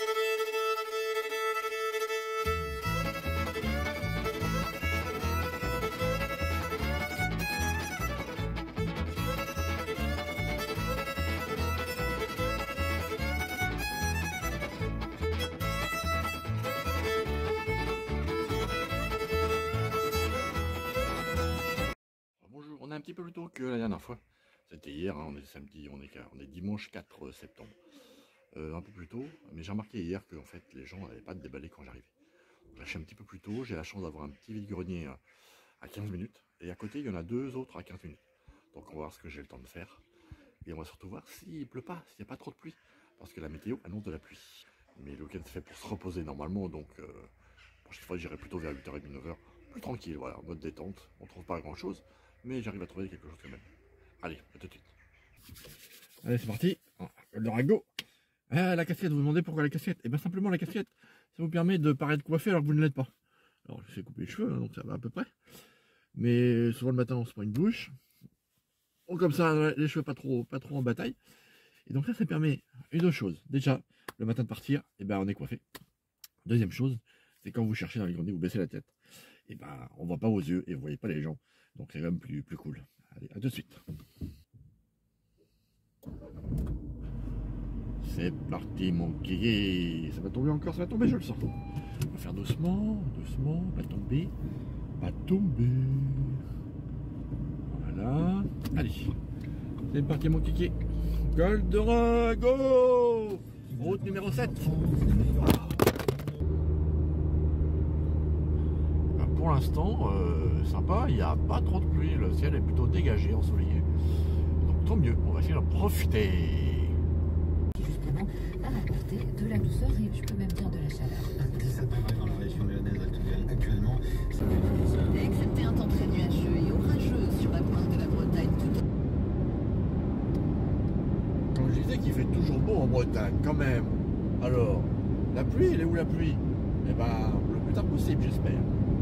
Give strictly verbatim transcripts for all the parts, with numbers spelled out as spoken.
Bonjour, on est un petit peu plus tôt que la dernière fois. C'était hier, hein, on est samedi, on est, on est dimanche quatre septembre. Euh, un peu plus tôt, mais j'ai remarqué hier que en fait, les gens n'avaient pas de déballé quand j'arrivais. J'ai lâché un petit peu plus tôt, j'ai la chance d'avoir un petit vide-grenier à quinze minutes. Et à côté, il y en a deux autres à quinze minutes. Donc on va voir ce que j'ai le temps de faire. Et on va surtout voir s'il pleut pas, s'il n'y a pas trop de pluie. Parce que la météo annonce de la pluie. Mais le week-end c'est fait pour se reposer normalement, donc euh, la prochaine fois j'irai plutôt vers huit heures trente, neuf heures. Plus tranquille, voilà, en mode détente. On trouve pas grand chose, mais j'arrive à trouver quelque chose quand même. Allez, à tout de suite. Allez, c'est parti. Le ragot. Ah, la casquette, vous vous demandez pourquoi la casquette? Et bien simplement la casquette, ça vous permet de paraître coiffé alors que vous ne l'êtes pas. Alors je sais couper les cheveux, hein, donc ça va à peu près. Mais souvent le matin on se prend une douche. Bon, comme ça, les cheveux pas trop, pas trop en bataille. Et donc ça, ça permet une autre chose. Déjà, le matin de partir, et ben on est coiffé. Deuxième chose, c'est quand vous cherchez dans les greniers, vous baissez la tête. Et ben on voit pas vos yeux et vous voyez pas les gens. Donc c'est quand même plus, plus cool. Allez, à tout de suite. C'est parti mon kiki. Ça va tomber encore, ça va tomber, je le sens. On va faire doucement, doucement, pas tomber, pas tomber. Voilà. Allez, c'est parti mon kiki. Goldorak, go! Route numéro sept. Ben pour l'instant, euh, sympa, il n'y a pas trop de pluie, le ciel est plutôt dégagé, ensoleillé. Donc tant mieux, on va essayer d'en profiter. Justement, va apporter de la douceur et je peux même dire de la chaleur. dix-sept degrés dans la région lyonnaise actuellement. Excepté un temps très nuageux et orageux sur la pointe de la Bretagne tout Quand je disais qu'il fait toujours beau en Bretagne, quand même. Alors, la pluie, elle est où la pluie? Eh ben, le plus tard possible, j'espère.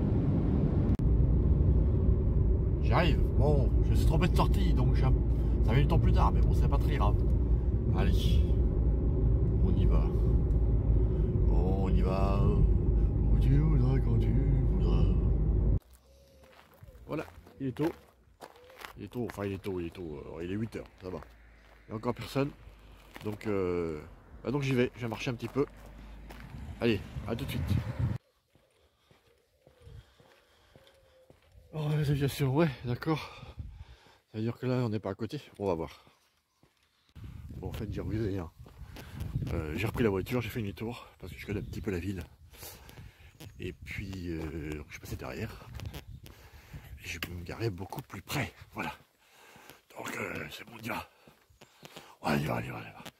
J'arrive. Bon, je suis trompé de sortie, donc ça va du temps plus tard, mais bon, c'est pas très grave. Allez, on y va. On y va. Où tu voudras, quand tu voudras. Voilà, il est tôt. Il est tôt, enfin il est tôt, il est tôt. Alors, il est huit heures, ça va. Il n'y a encore personne. Donc, euh, bah donc j'y vais, je vais marcher un petit peu. Allez, à tout de suite. Oh, réalisation, ouais, d'accord. Ça veut dire que là, on n'est pas à côté. On va voir. Bon, en fait, j'ai rusé, hein. Euh, j'ai repris la voiture, j'ai fait une tour parce que je connais un petit peu la ville. Et puis, euh, je suis passé derrière. Et je peux me garer beaucoup plus près. Voilà. Donc, euh, c'est bon, on y va. On y va, on y va, on y va.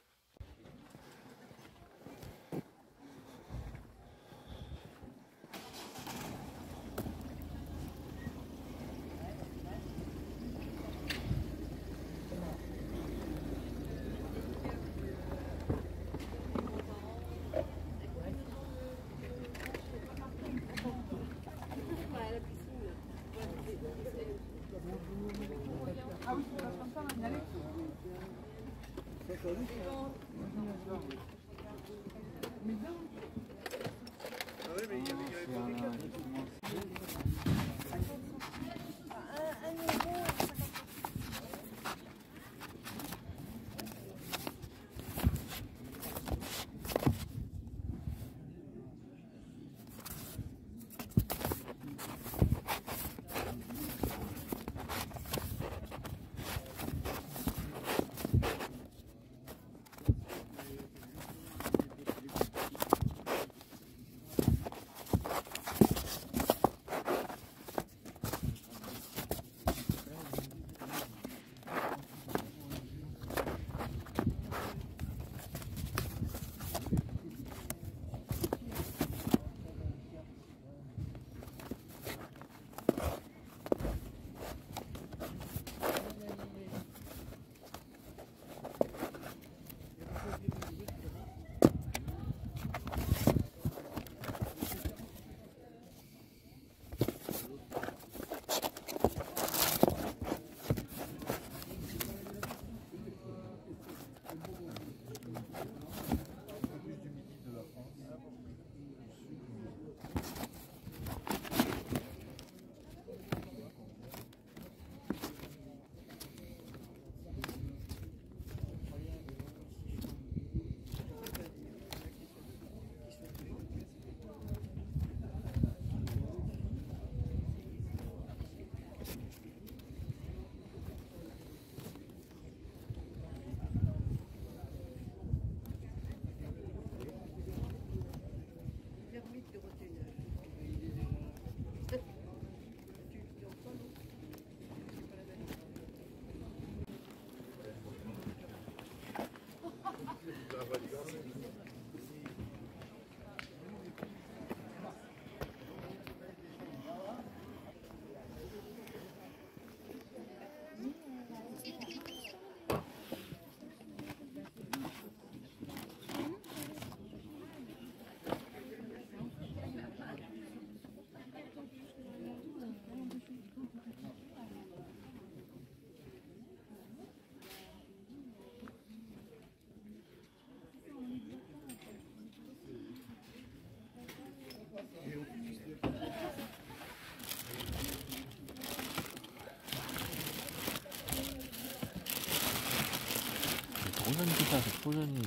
trop jeune tout ça, c'est trop jeune.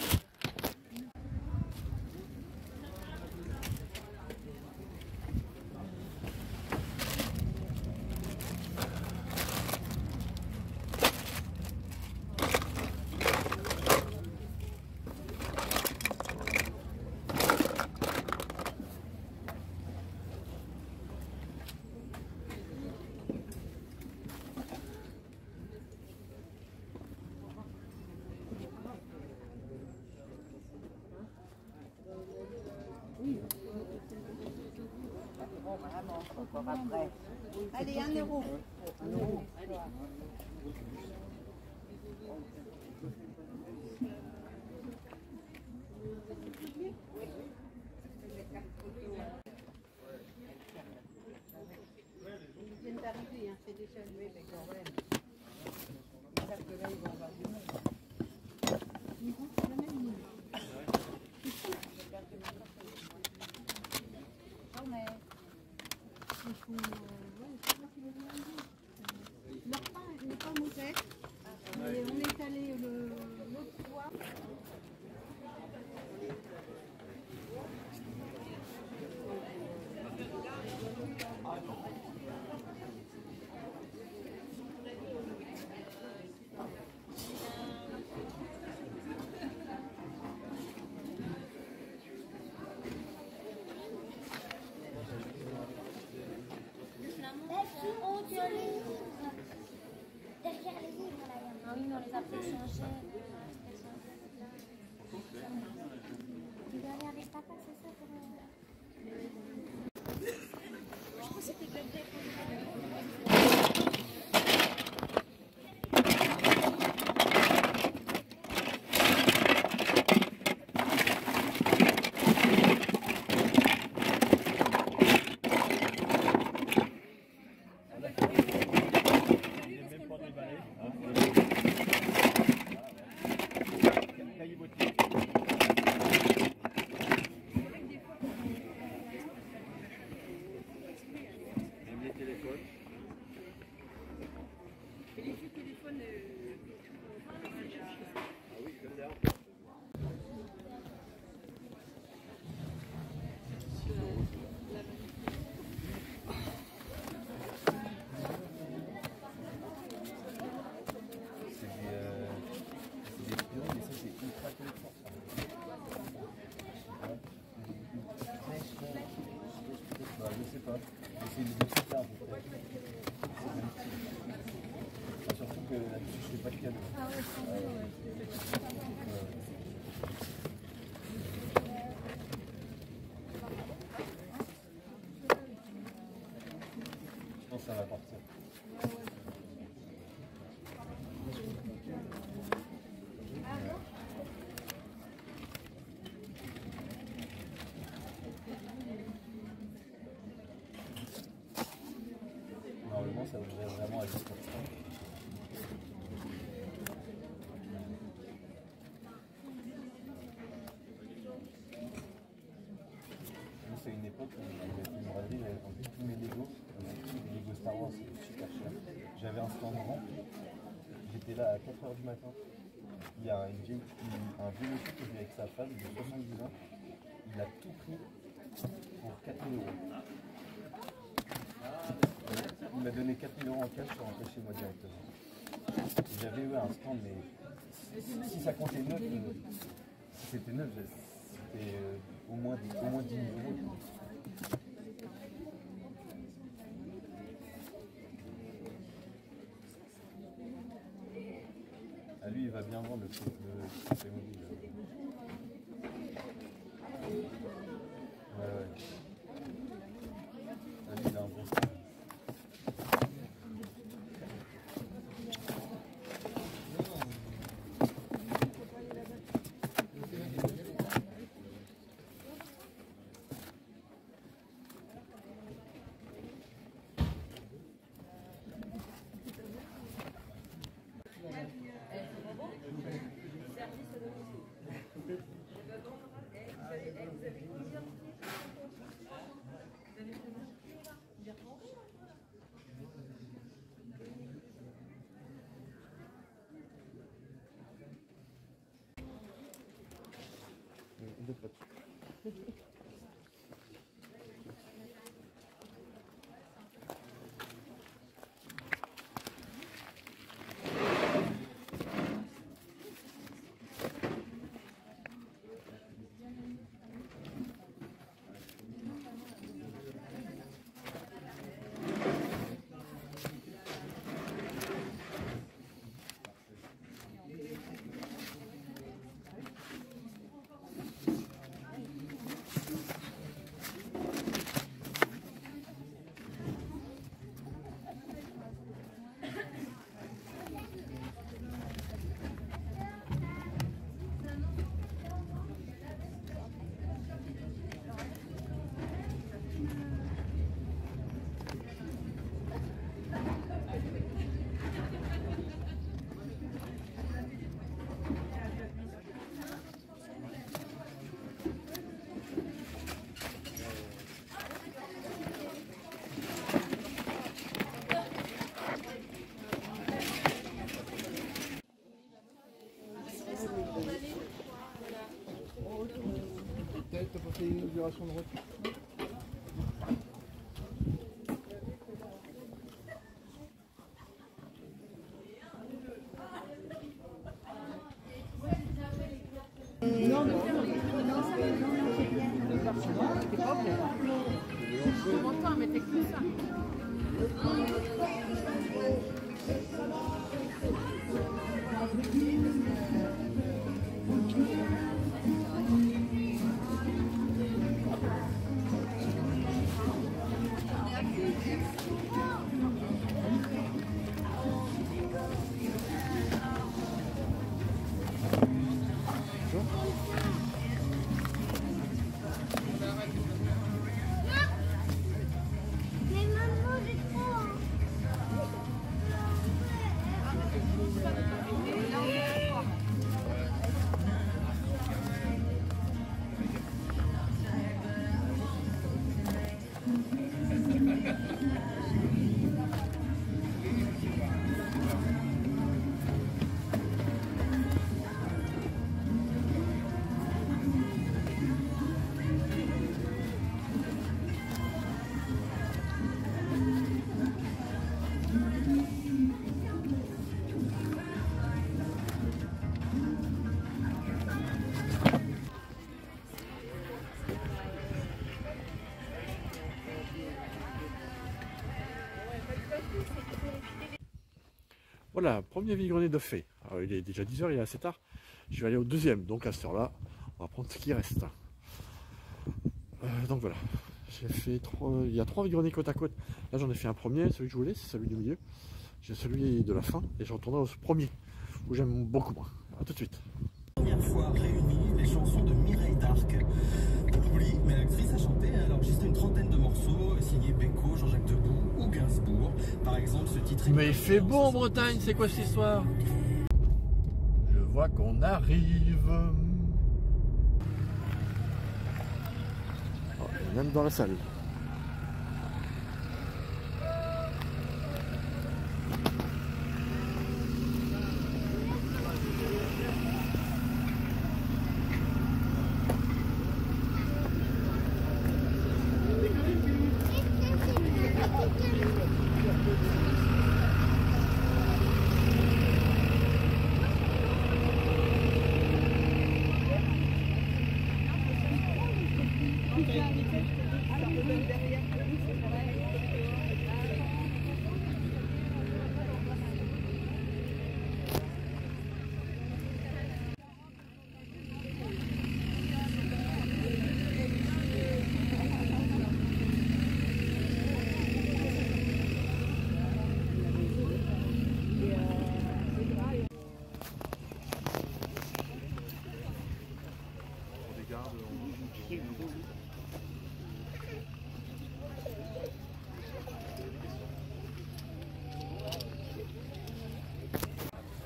Après. Allez, un euro. Un euro. Ils viennent d'arriver, hein, c'est déjà loué avec leur reine. Ils savent que là, ils vont avoir du monde. Ils vont sur la même ligne. Il faut, euh, ouais, je sais pas si vous voulez dire. Leur pain n'est pas mauvais, mais on est allé l'autre fois. Derrière les livres, là, il y en a une, on les a fait changer. Tu dois aller à Restapa, c'est ça pour... Je crois que c'était que le C'est des petites là, à peu près. Surtout que là-dessus, je fais pas de cadeau. Ah ouais, c'est vrai, ouais. Je pense que ça va partir. Normalement, ça devrait vraiment aller pour ça. C'est une époque où j'avais fait une braderie, j'avais vendu tous mes Lego, les Lego Star Wars, c'était super cher. J'avais un stand grand, j'étais là à quatre heures du matin. Il y a une vieille, une, un vieux monsieur qui vient avec sa femme de soixante-dix ans, il a tout pris pour quatre mille euros. Il m'a donné quatre mille euros en cash, je suis rentré chez moi directement. J'avais eu un stand, mais si, si ça comptait neuf, euh, si c'était neuf, c'était euh, au moins, au moins dix mille euros. Ah, lui, il va bien vendre le truc mobile. Peut-être t'as pas fait l'inauguration de retour. Non, non, non, ça c'était pas vrai. Mon temps, mais t'es que ça. Mais maman, j'ai trop. Voilà, premier vide-grenier de fait. Alors, il est déjà dix heures, il est assez tard. Je vais aller au deuxième, donc à cette heure-là, on va prendre ce qui reste. Euh, donc voilà, j'ai fait trois, il y a trois vide-greniers côte à côte. Là j'en ai fait un premier, celui que je voulais, c'est celui du milieu. J'ai celui de la fin et je retournerai au premier, où j'aime beaucoup moins. A tout de suite. Première fois réunies les chansons de Mireille d'Arc. On l'oublie, mais l'actrice a chanté à l'enregistré une trentaine de morceaux signés Beko, Jean-Jacques Debout ou Gainsbourg. Par exemple, ce titre. Mais il fait beau en Bretagne, c'est quoi cette histoire? Je vois qu'on arrive. Oh, même dans la salle.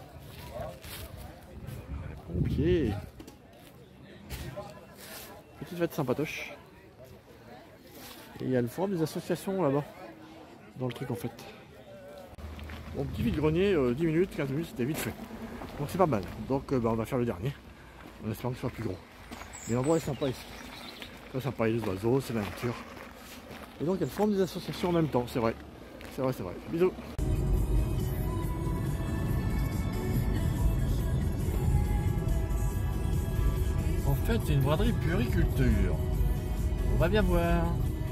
Pompiers. Petite petite fête sympatoche. Et il y a le forum des associations là-bas, dans le truc en fait. Bon, petit vide-grenier, euh, dix minutes, quinze minutes, c'était vite fait. Donc c'est pas mal. Donc euh, bah, on va faire le dernier, en espérant que ce soit plus gros. Mais l'endroit est sympa ici. Très sympa, il y a les oiseaux, c'est la nature. Et donc il y a le forum des associations en même temps, c'est vrai. C'est vrai, c'est vrai. Bisous. En fait, c'est une braderie puériculture. On va bien voir.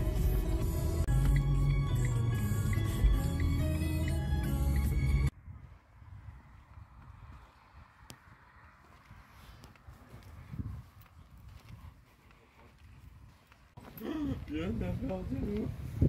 Bien, bien, bien, bien.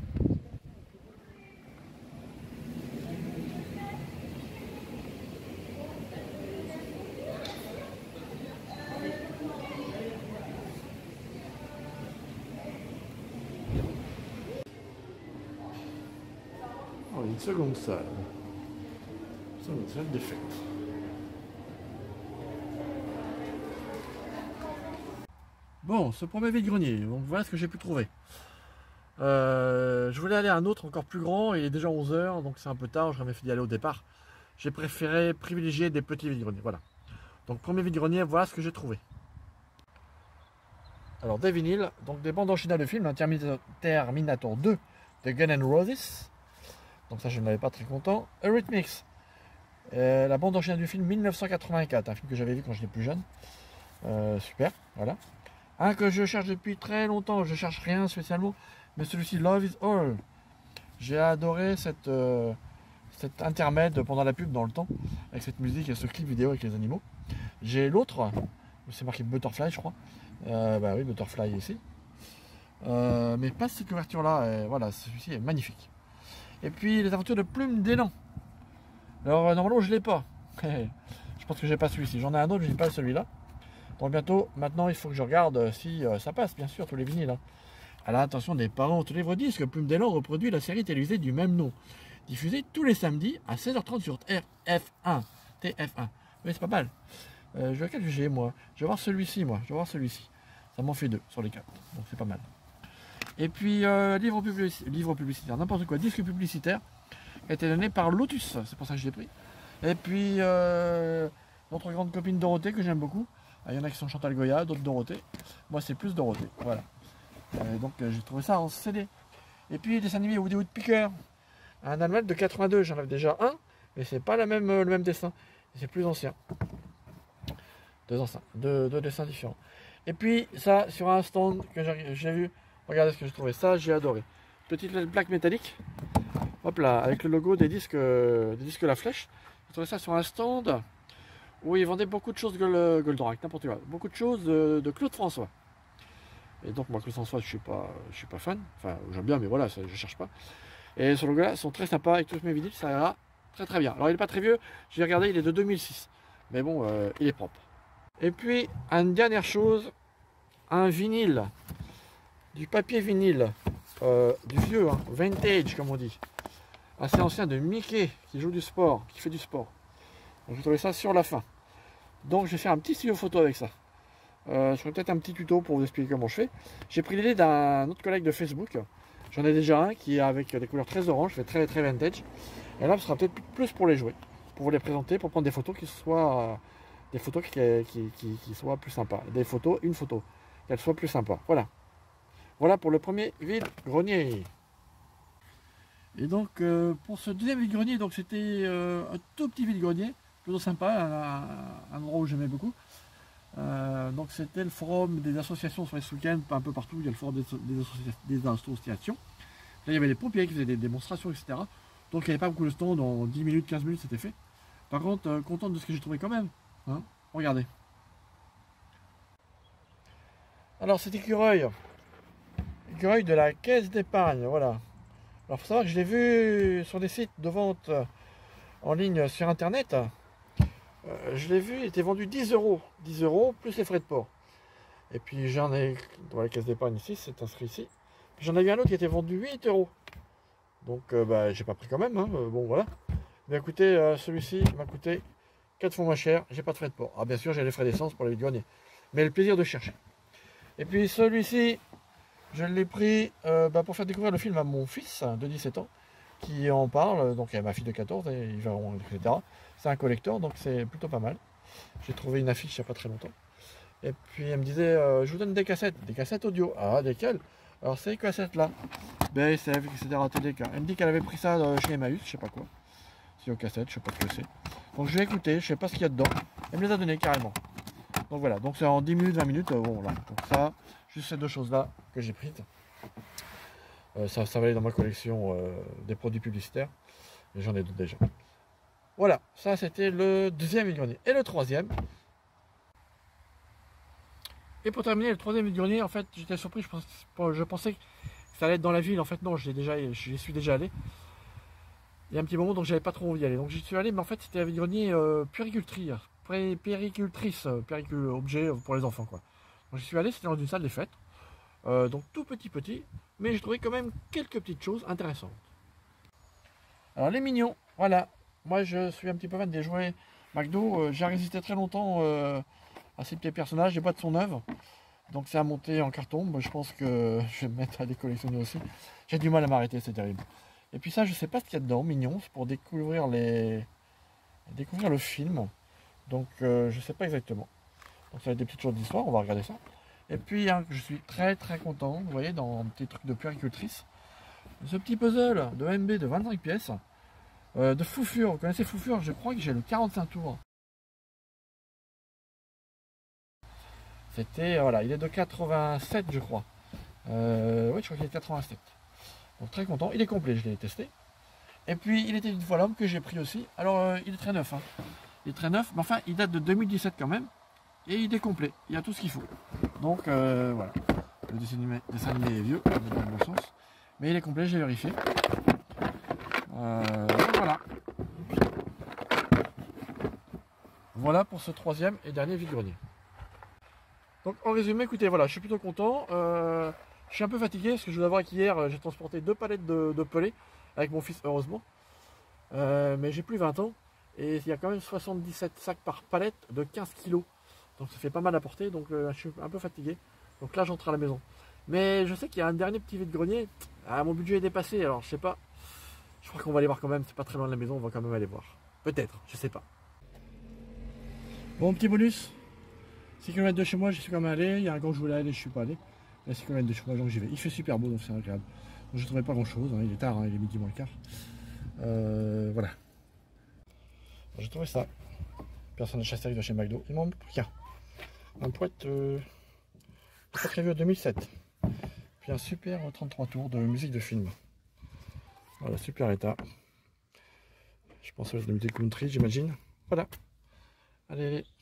Oh, une seconde salle. Seconde salle des fêtes. Bon, ce premier vide-grenier, donc voilà ce que j'ai pu trouver. Euh, je voulais aller à un autre encore plus grand, et il est déjà onze heures, donc c'est un peu tard, j'aurais fait d'y aller au départ. J'ai préféré privilégier des petits vide-greniers, voilà. Donc premier vide-grenier, voilà ce que j'ai trouvé. Alors des vinyles, donc des bandes originales de films, hein, Terminator deux de Guns N' Roses. Donc ça je n'avais pas très content. Eurythmics, euh, la bande originale du film mille neuf cent quatre-vingt-quatre, un film que j'avais vu quand j'étais plus jeune. Euh, super, voilà. Un que je cherche depuis très longtemps, je cherche rien spécialement, mais celui-ci, Love is All. J'ai adoré cette, euh, cet intermède pendant la pub dans le temps, avec cette musique et ce clip vidéo avec les animaux. J'ai l'autre, c'est marqué Butterfly je crois. Euh, bah oui, Butterfly ici. Euh, mais pas cette couverture-là, voilà, celui-ci est magnifique. Et puis les aventures de Plume d'Élan. Alors normalement je ne l'ai pas. Je pense que j'ai pas celui-ci. J'en ai un autre, je n'ai pas celui-là. Donc bientôt, maintenant il faut que je regarde si euh, ça passe, bien sûr, tous les vinyles. Hein. À l'attention des parents, tous les livres disent que Plume d'Élan reproduit la série télévisée du même nom, diffusée tous les samedis à seize heures trente sur T F un. T F un. Oui, c'est pas mal. Euh, je vais lequel j'ai moi. Je vais voir celui-ci, moi. Je vais voir celui-ci. Ça m'en fait deux sur les quatre. Donc c'est pas mal. Et puis, euh, livre, publici livre publicitaire, n'importe quoi, disque publicitaire, qui a été donné par Lotus. C'est pour ça que je l'ai pris. Et puis, euh, notre grande copine Dorothée, que j'aime beaucoup. Il y en a qui sont Chantal Goya, d'autres Dorothée. Moi, c'est plus Dorothée. Voilà. Euh, donc, euh, j'ai trouvé ça en C D. Et puis, des animés Woody Woodpecker. Un Allemand de quatre-vingt-deux. J'en avais déjà un, mais c'est pas la même, le même dessin. C'est plus ancien. Deux anciens. Deux, deux dessins différents. Et puis, ça, sur un stand que j'ai vu. Regardez ce que j'ai trouvé. Ça, j'ai adoré. Petite plaque métallique. Hop là, avec le logo des disques, des disques La Flèche. J'ai trouvé ça sur un stand. où ils vendaient beaucoup de choses de Goldorak, n'importe quoi. Beaucoup de choses de, de Claude François. Et donc moi Claude François je suis pas je suis pas fan, enfin j'aime bien mais voilà, ça, je cherche pas. Et ce logo là sont très sympas avec tous mes vinyles, ça ira très très bien. Alors il est pas très vieux, j'ai regardé, il est de deux mille six. Mais bon, euh, il est propre. Et puis une dernière chose, un vinyle, du papier vinyle, euh, du vieux, hein, vintage comme on dit, assez ancien de Mickey qui joue du sport, qui fait du sport. Donc j'ai trouvé ça sur la fin. Donc je vais faire un petit studio photo avec ça. Euh, je ferai peut-être un petit tuto pour vous expliquer comment je fais. J'ai pris l'idée d'un autre collègue de Facebook. J'en ai déjà un qui est avec des couleurs très orange, fait très très vintage. Et là ce sera peut-être plus pour les jouer, pour vous les présenter, pour prendre des photos qui soient des photos qui, qui, qui, qui soient plus sympas. Des photos, une photo, qu'elle soit plus sympa. Voilà. Voilà pour le premier vide-grenier. Et donc euh, pour ce deuxième vide-grenier, donc c'était euh, un tout petit vide-grenier, plutôt sympa, un, un endroit où j'aimais beaucoup. Euh, donc c'était le forum des associations sur les week-ends, un peu partout, il y a le forum des, des, associa des associations. Là il y avait les pompiers qui faisaient des démonstrations, et cetera. Donc il n'y avait pas beaucoup de stands, en dix minutes, quinze minutes c'était fait. Par contre, euh, content de ce que j'ai trouvé quand même. Hein, regardez. Alors cet écureuil, écureuil de la caisse d'épargne, voilà. Alors il faut savoir que je l'ai vu sur des sites de vente en ligne sur internet. Euh, je l'ai vu, il était vendu dix euros. dix euros plus les frais de port. Et puis j'en ai, dans la caisse d'épargne ici, c'est inscrit ici. J'en ai vu un autre qui était vendu huit euros. Donc euh, bah, j'ai pas pris quand même, hein. euh, bon voilà. Mais écoutez, euh, celui-ci m'a coûté quatre fois moins cher, j'ai pas de frais de port. Ah bien sûr j'ai les frais d'essence pour les vide-greniers. Mais le plaisir de chercher. Et puis celui-ci, je l'ai pris euh, bah, pour faire découvrir le film à mon fils de dix-sept ans, qui en parle, donc il y a ma fille de quatorze, et ils verront, et cetera. C'est un collector, donc c'est plutôt pas mal. J'ai trouvé une affiche il n'y a pas très longtemps. Et puis elle me disait, euh, je vous donne des cassettes, des cassettes audio. Ah, desquelles? Alors ces cassettes-là, B S F, et cetera, T D K. Elle me dit qu'elle avait pris ça chez Emmaüs, je sais pas quoi. C'est aux cassettes, je sais pas ce que c'est. Donc je vais écouter, je sais pas ce qu'il y a dedans. Elle me les a donné carrément. Donc voilà, donc c'est en dix minutes, vingt minutes, euh, bon là. Donc ça, juste ces deux choses-là que j'ai prises. Euh, ça, ça va aller dans ma collection euh, des produits publicitaires. Et j'en ai d'autres déjà. Voilà, ça c'était le deuxième vide-grenier. Et le troisième. Et pour terminer, le troisième vide-grenier, en fait, j'étais surpris, je pensais, je pensais que ça allait être dans la ville. En fait, non, j'y déjà, j'y suis déjà allé. Il y a un petit moment, donc j'avais pas trop envie d'y aller. Donc j'y suis allé, mais en fait, c'était un vide-grenier euh, puéricultrice, puéricultrice, puéricule, objet pour les enfants, quoi. Donc j'y suis allé, c'était dans une salle des fêtes. Euh, donc tout petit petit, mais j'ai trouvé quand même quelques petites choses intéressantes. Alors les mignons, voilà. Moi je suis un petit peu fan des jouets McDo. Euh, j'ai résisté très longtemps euh, à ces petits personnages. Les boîtes sont neuves, donc c'est à monter en carton. Moi, je pense que je vais me mettre à les collectionner aussi. J'ai du mal à m'arrêter, c'est terrible. Et puis ça, je sais pas ce qu'il y a dedans, mignons, c'est pour découvrir les découvrir le film. Donc euh, je sais pas exactement. Donc ça va être des petites choses d'histoire, on va regarder ça. Et puis hein, je suis très très content, vous voyez, dans un petit truc de puéricultrice, ce petit puzzle de M B de vingt-cinq pièces, euh, de Foufure. Vous connaissez Foufure? Je crois que j'ai le quarante-cinq tours. C'était, voilà, il est de quatre-vingt-sept je crois. Euh, oui, je crois qu'il est de quatre-vingt-sept. Donc très content, il est complet, je l'ai testé. Et puis il était une fois l'homme que j'ai pris aussi. Alors euh, il est très neuf, hein. Il est très neuf, mais enfin il date de deux mille dix-sept quand même. Et il est complet, il y a tout ce qu'il faut. Donc euh, voilà, le dessin animé, dessin animé est vieux, dans le bon sens. Mais il est complet, j'ai vérifié. Euh, voilà. Voilà pour ce troisième et dernier vide-grenier. Donc en résumé, écoutez, voilà, je suis plutôt content. Euh, je suis un peu fatigué parce que je dois avouer qu'hier, j'ai transporté deux palettes de, de pelés avec mon fils, heureusement. Euh, mais j'ai plus vingt ans. Et il y a quand même soixante-dix-sept sacs par palette de quinze kilos. Donc ça fait pas mal à porter, donc euh, je suis un peu fatigué. Donc là j'entre à la maison. Mais je sais qu'il y a un dernier petit vide-grenier. Ah, mon budget est dépassé, alors je sais pas. Je crois qu'on va aller voir quand même, c'est pas très loin de la maison, on va quand même aller voir. Peut-être, je sais pas. Bon, petit bonus. six kilomètres de chez moi, j'y suis quand même allé. Il y a un grand que je voulais aller, je suis pas allé. Il y a six kilomètres de chez moi, donc j'y vais. Il fait super beau, donc c'est agréable. Donc je trouvais pas grand chose, hein. Il est tard, hein. Il est midi moins le quart. Euh, voilà. J'ai trouvé ça. Personnage Astérix de chez McDo. Il m'en manque qu'un. Un poète euh, très prévu en deux mille sept. Puis un super trente-trois tours de musique de film. Voilà, super état. Je pense que je vais me country, j'imagine. Voilà. Allez, allez.